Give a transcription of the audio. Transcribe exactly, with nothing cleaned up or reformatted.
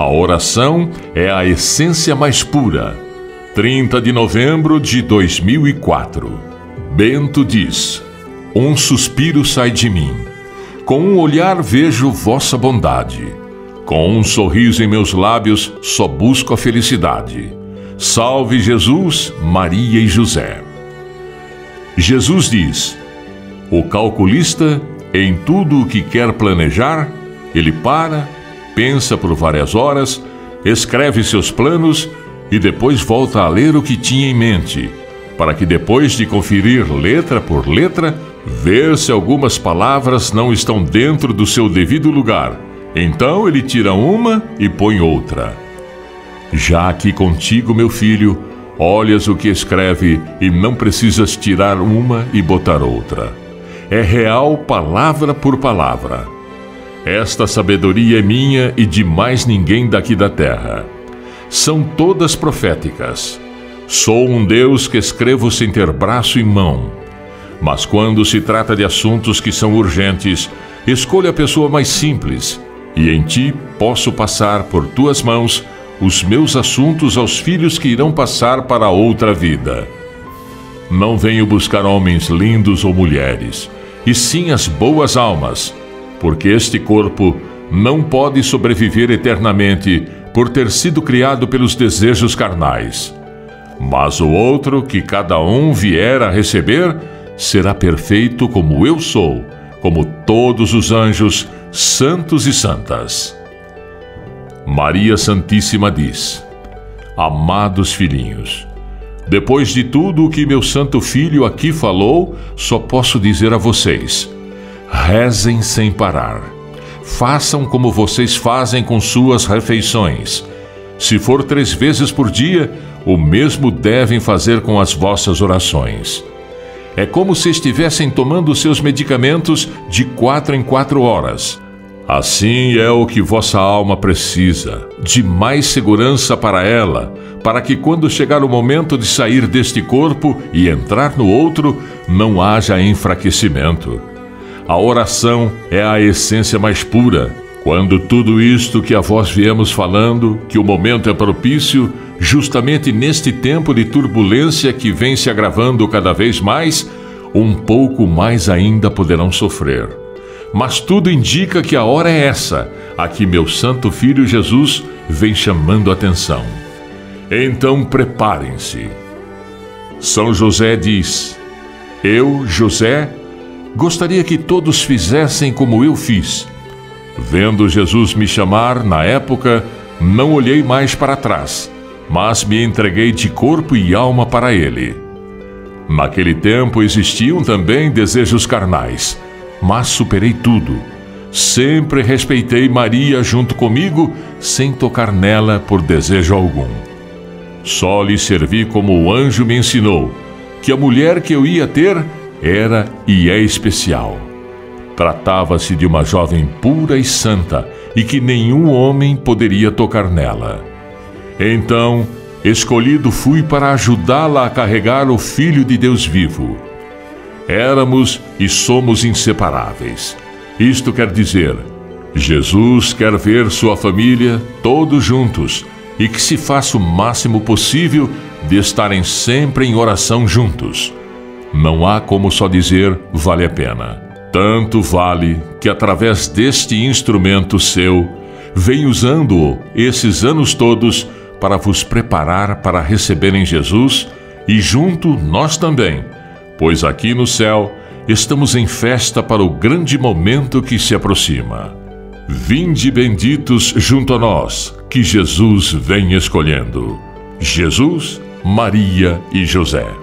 A oração é a essência mais pura. trinta de novembro de dois mil e quatro. Bento diz: um suspiro sai de mim. Com um olhar vejo vossa bondade. Com um sorriso em meus lábios só busco a felicidade. Salve Jesus, Maria e José. Jesus diz: o calculista, em tudo o que quer planejar, ele para, pensa por várias horas, escreve seus planos e depois volta a ler o que tinha em mente, para que depois de conferir letra por letra, ver se algumas palavras não estão dentro do seu devido lugar. Então ele tira uma e põe outra. Já aqui contigo, meu filho, olhas o que escreve e não precisas tirar uma e botar outra. É real palavra por palavra. Esta sabedoria é minha e de mais ninguém daqui da terra. São todas proféticas. Sou um Deus que escrevo sem ter braço e mão. Mas quando se trata de assuntos que são urgentes, escolho a pessoa mais simples, e em ti posso passar por tuas mãos os meus assuntos aos filhos que irão passar para outra vida. Não venho buscar homens lindos ou mulheres, e sim as boas almas, porque este corpo não pode sobreviver eternamente por ter sido criado pelos desejos carnais. Mas o outro que cada um vier a receber será perfeito como eu sou, como todos os anjos, santos e santas. Maria Santíssima diz: amados filhinhos, depois de tudo o que meu santo filho aqui falou, só posso dizer a vocês: rezem sem parar. Façam como vocês fazem com suas refeições. Se for três vezes por dia, o mesmo devem fazer com as vossas orações. É como se estivessem tomando seus medicamentos de quatro em quatro horas. Assim é o que vossa alma precisa, de mais segurança para ela, para que quando chegar o momento de sair deste corpo e entrar no outro, não haja enfraquecimento. A oração é a essência mais pura. Quando tudo isto que a vós viemos falando, que o momento é propício, justamente neste tempo de turbulência que vem se agravando cada vez mais, um pouco mais ainda poderão sofrer. Mas tudo indica que a hora é essa, a que meu santo filho Jesus vem chamando a atenção. Então preparem-se. São José diz: eu, José, gostaria que todos fizessem como eu fiz. Vendo Jesus me chamar, na época, não olhei mais para trás, mas me entreguei de corpo e alma para ele. Naquele tempo existiam também desejos carnais, mas superei tudo. Sempre respeitei Maria junto comigo, sem tocar nela por desejo algum. Só lhe servi como o anjo me ensinou, que a mulher que eu ia ter era e é especial. Tratava-se de uma jovem pura e santa, e que nenhum homem poderia tocar nela. Então, escolhido fui para ajudá-la a carregar o Filho de Deus vivo. Éramos e somos inseparáveis. Isto quer dizer, Jesus quer ver sua família todos juntos e que se faça o máximo possível de estarem sempre em oração juntos. Não há como só dizer vale a pena. Tanto vale que através deste instrumento seu, venho usando-o esses anos todos para vos preparar para receberem Jesus e junto nós também, pois aqui no céu estamos em festa para o grande momento que se aproxima. Vinde benditos junto a nós, que Jesus vem escolhendo. Jesus, Maria e José.